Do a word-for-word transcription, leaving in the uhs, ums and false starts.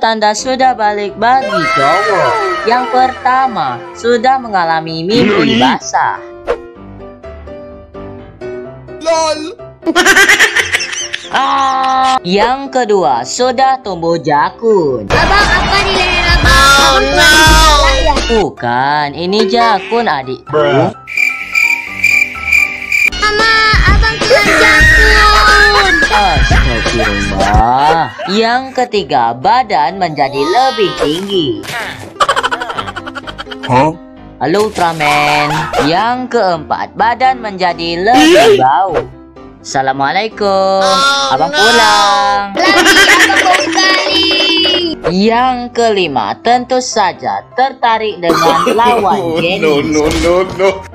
tanda sudah balik bagi cowok. Yang pertama, sudah mengalami mimpi basah. LOL. Ah, yang kedua, sudah tumbuh jakun. Abang, apa nilai abang? Oh no. Bukan, ini jakun adikku. Mama, abang kena jakun. Astagfirullah. Yang ketiga, badan menjadi lebih tinggi. Huh? Halo Ultraman. Yang keempat, badan menjadi lebih bau. Assalamualaikum. Abang pulang. Lagi abang bau sekali. Yang kelima, tentu saja tertarik dengan lawan No jenis. no no no.